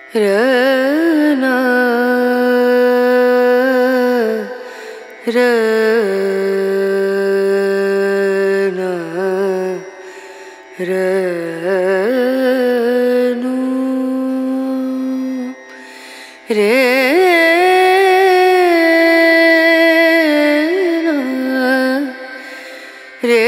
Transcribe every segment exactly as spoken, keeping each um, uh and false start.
रना रना रनु रे रे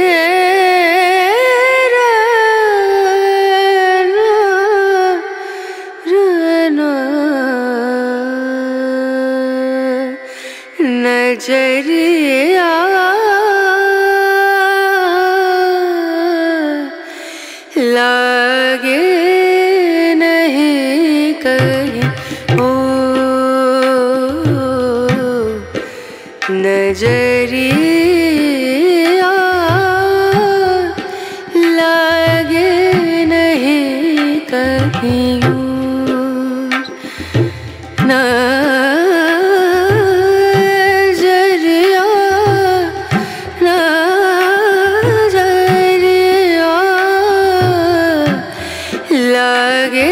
नजरिया लागे नहीं कहीं ओ नजरिया लागे नहीं कहीं ना लागे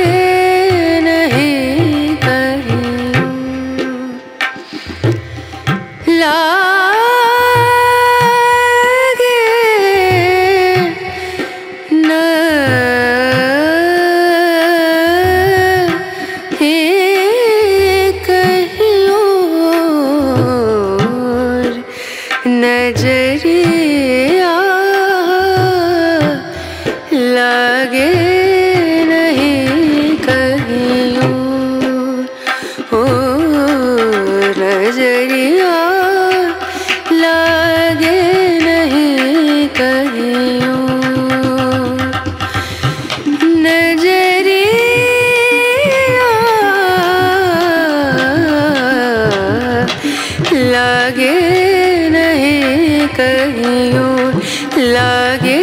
नहीं कहीं लागे नहीं कहीं और नजरिया लागे नजरिया लागे नहीं कहीं नजरिया लागे नहीं कहीं लागे